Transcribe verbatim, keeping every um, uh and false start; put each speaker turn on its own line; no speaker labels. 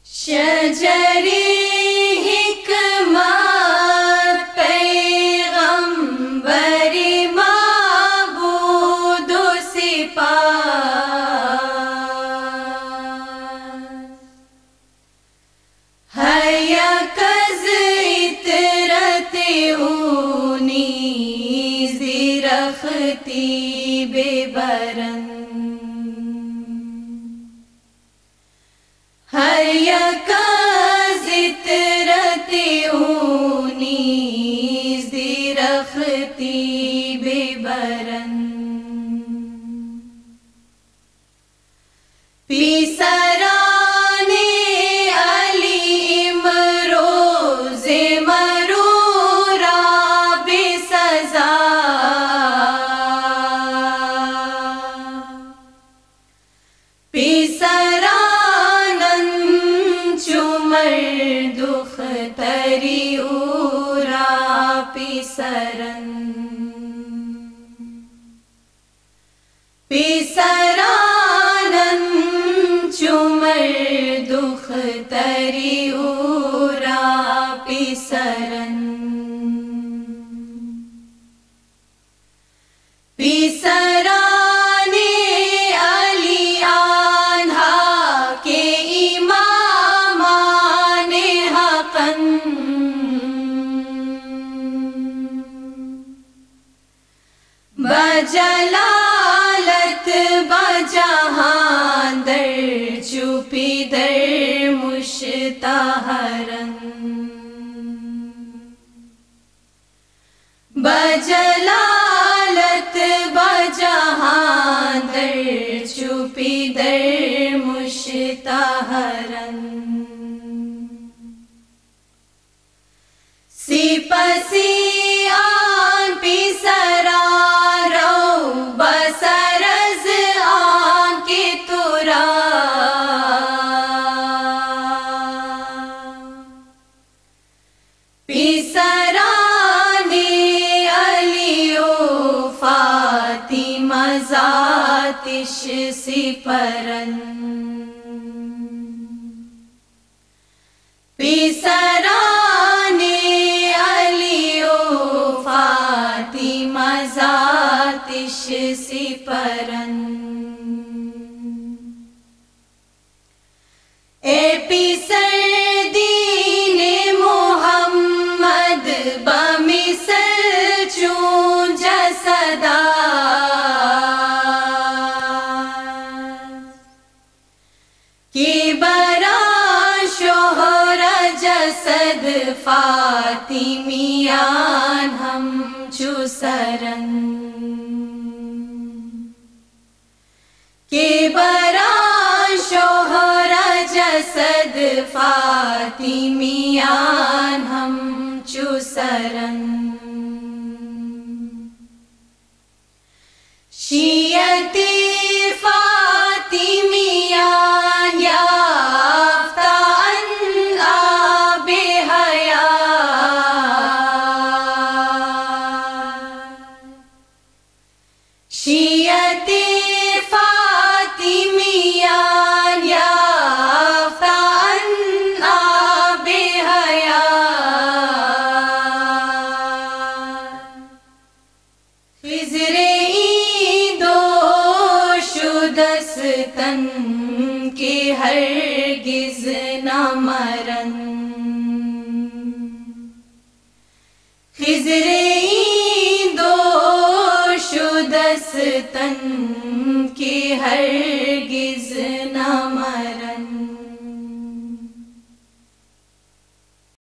شجری حکمت پیغمبری معبود و سپاس ہے یک از عطرت اونی زیرختی بے برن ہر یک از عطرت اونی زیرختی بے برن پیسران علی امروز مرورا بے سزا پیسران دختری اورا پیسرن پیسرانن چمر دختری اورا پیسرن پیسران علی آنہا کے امامان حقن بجلالت بجہاں در چوپی در مشتہرن بجلالت بجہاں در چوپی در مشتہرن سپسی آن پیسرا بسرز آن کی تورا پیسران علی و فاطمہ ذاتش سپرن پیسران علی و فاطمہ ذاتش سپرن اے پیسر دین محمد بمثل چون جسدا کی برا شوہر جسد فاطمیان ہم چوسرن کی برا شوہر جسد فاطمیان ہم چوسرن شیعتی فاطمیان یافتہ ان آب حیات شیعتی فاطمیان یافتہ ان آب حیات خضر این دو شدستن کے ہرگز نہ مرن خضر این دو شدستن کے ہرگز